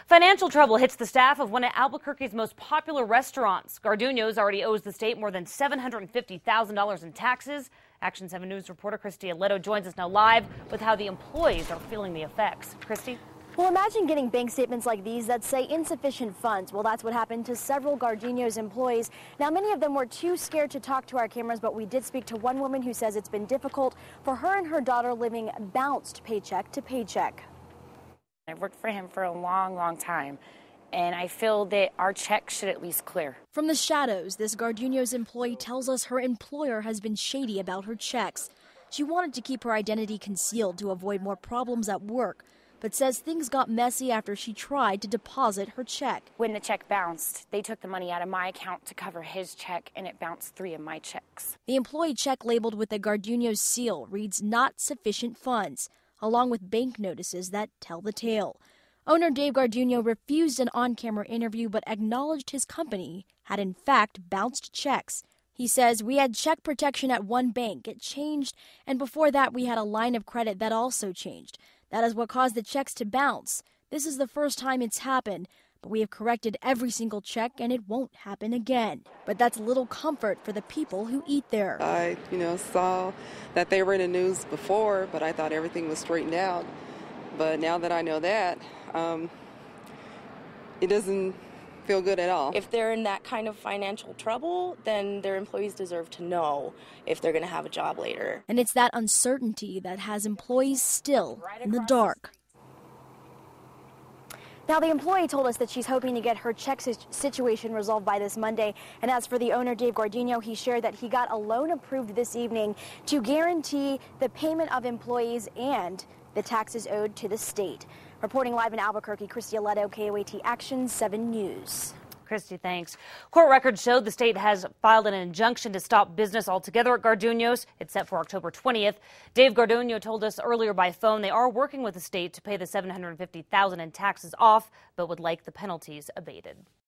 Financial trouble hits the staff of one of Albuquerque's most popular restaurants. Gardunos already owes the state more than $750,000 in taxes. Action 7 News reporter Christy Aledo joins us now live with how the employees are feeling the effects. Christy? Well, imagine getting bank statements like these that say insufficient funds. Well, that's what happened to several Gardunos employees. Now, many of them were too scared to talk to our cameras, but we did speak to one woman who says it's been difficult for her and her daughter living bounced paycheck to paycheck. I've worked for him for a long time, and I feel that our check should at least clear. From the shadows, this Gardunos employee tells us her employer has been shady about her checks. She wanted to keep her identity concealed to avoid more problems at work, but says things got messy after she tried to deposit her check. When the check bounced, they took the money out of my account to cover his check, and it bounced 3 of my checks. The employee check labeled with the Gardunos seal reads "not sufficient funds," along with bank notices that tell the tale. Owner Dave Garduno refused an on-camera interview but acknowledged his company had in fact bounced checks. He says, "We had check protection at one bank. It changed, and before that we had a line of credit that also changed. That is what caused the checks to bounce. This is the first time it's happened, but we have corrected every single check and it won't happen again." But that's little comfort for the people who eat there. I, saw that they were in the news before, but I thought everything was straightened out. But now that I know that, it doesn't feel good at all. If they're in that kind of financial trouble, then their employees deserve to know if they're going to have a job later. And it's that uncertainty that has employees still in the dark. Now, the employee told us that she's hoping to get her check situation resolved by this Monday. And as for the owner, Dave Garduno, he shared that he got a loan approved this evening to guarantee the payment of employees and the taxes owed to the state. Reporting live in Albuquerque, Christy Aledo, KOAT Action 7 News. Christy, thanks. Court records showed the state has filed an injunction to stop business altogether at Gardunos. It's set for October 20th. Dave Garduno told us earlier by phone they are working with the state to pay the $750,000 in taxes off, but would like the penalties abated.